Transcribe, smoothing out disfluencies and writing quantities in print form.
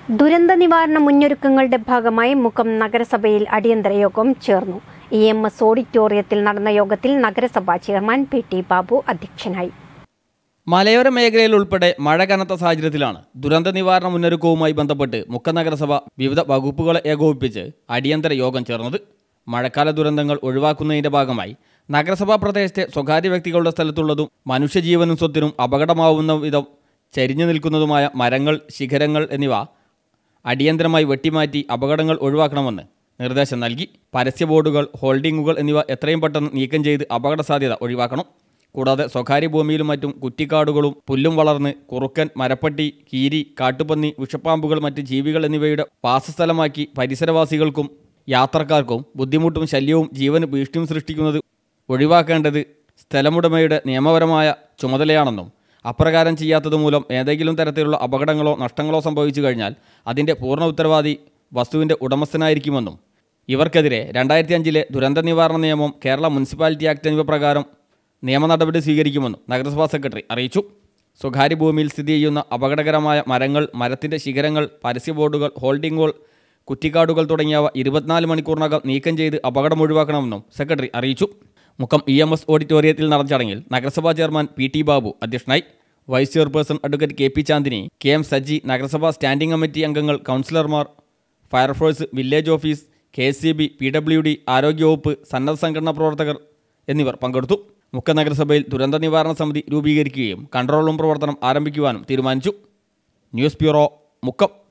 ദുരന്ത നിവാരണ മുന്നൊരുക്കങ്ങളുടെ ഭാഗമായി മുക്കം നഗരസഭയിൽ അടിയന്തര യോഗം ചേർന്നു. EMS ഓഡിറ്റോറിയത്തിൽ നടന്ന യോഗത്തിൽ നഗരസഭാ ചെയർമാൻ PT ബാബു അധ്യക്ഷനായി. മലയോര മേഖലയിൽ ഉൾപ്പെടെ മഴ കനത്ത സാഹചര്യത്തിലാണ് ദുരന്ത നിവാരണ മുന്നൊരുക്കവുമായി ബന്ധപ്പെട്ട് മുക്കം നഗരസഭ വിവിധ വകുപ്പുകളെ ഏകോപിപ്പിച്ച് അടിയന്തര യോഗം ചേർന്നത്. മഴക്കാല ദുരന്തങ്ങൾ ഒഴിവാക്കുന്നതിന്റെ ഭാഗമായി നഗരസഭാ പ്രദേശത്തെ സ്വകാര്യ വ്യക്തികളുടെ സ്ഥലത്തുള്ളതും മനുഷ്യജീവനും സ്വത്തിനും അപകടമാവുന്ന വിധം ചരിഞ്ഞു നിൽക്കുന്നതുമായ മരങ്ങൾ, ശിഖരങ്ങൾ എന്നിവ അടിയന്തരമായി വെട്ടിമാറ്റി അപകടങ്ങൾ ഒഴിവാക്കണമെന്ന് നിർദ്ദേശം നൽകി. പരസ്യ ബോർഡുകൾ, ഹോൾഡിങ്ങുകൾ എന്നിവ എത്രയും പെട്ടെന്ന് നീക്കം ചെയ്ത് അപകട സാധ്യത ഒഴിവാക്കണം. കൂടാതെ സ്വകാര്യ ഭൂമിയിലും മറ്റും കുറ്റിക്കാടുകളും പുല്ലും വളർന്ന് കുറുക്കൻ, മരപ്പട്ടി, കീരി, കാട്ടുപന്നി, വിഷപ്പാമ്പുകൾ, മറ്റ് ജീവികൾ എന്നിവയുടെ വാസസ്ഥലമാക്കി പരിസരവാസികൾക്കും യാത്രക്കാർക്കും ബുദ്ധിമുട്ടും ശല്യവും ജീവന് ഭീഷണിയും സൃഷ്ടിക്കുന്നത് ഒഴിവാക്കേണ്ടത് സ്ഥലമുടമയുടെ നിയമപരമായ ചുമതലയാണെന്നും അപ്രകാരം ചെയ്യാത്തതുമൂലം ഏതെങ്കിലും തരത്തിലുള്ള അപകടങ്ങളോ നഷ്ടങ്ങളോ സംഭവിച്ചു കഴിഞ്ഞാൽ അതിൻ്റെ പൂർണ്ണ ഉത്തരവാദി വസ്തുവിൻ്റെ ഉടമസ്ഥനായിരിക്കുമെന്നും ഇവർക്കെതിരെ 2005 ദുരന്ത നിവാരണ നിയമം, കേരള മുനിസിപ്പാലിറ്റി ആക്ട് എന്നിവ പ്രകാരം നിയമ നടപടി സ്വീകരിക്കുമെന്നും നഗരസഭാ സെക്രട്ടറി അറിയിച്ചു. സ്വകാര്യ ഭൂമിയിൽ സ്ഥിതി ചെയ്യുന്ന അപകടകരമായ മരങ്ങൾ, മരത്തിൻ്റെ ശിഖരങ്ങൾ, പരസ്യ ബോർഡുകൾ, ഹോൾഡിങ്ങുകൾ, കുറ്റിക്കാടുകൾ തുടങ്ങിയവ 24 മണിക്കൂറിനകം നീക്കം ചെയ്ത് അപകടം ഒഴിവാക്കണമെന്നും സെക്രട്ടറി അറിയിച്ചു. മുക്കം EMS ഓഡിറ്റോറിയത്തിൽ നടന്ന ചടങ്ങിൽ നഗരസഭാ ചെയർമാൻ PT ബാബു അധ്യക്ഷനായി. Vice chairperson advocate KP Chandini, KM Saji, നഗരസഭാ സ്റ്റാൻഡിംഗ് കമ്മിറ്റി അംഗങ്ങൾ, കൗൺസിലർമാർ, fire force, village office, KSCB, PWD, ആരോഗ്യവകുപ്പ്, സന്നദ്ധ സംഘടനാ പ്രവർത്തകർ എന്നിവർ പങ്കെടുത്തു. മുക്കം നഗരസഭയിൽ ദുരന്ത നിവാരണ സമിതി രൂപീകരിക്കുകയും കൺട്രോൾ റൂം പ്രവർത്തനം ആരംഭിക്കുവാനും തീരുമാനിച്ചു. News bureau, Mukkam.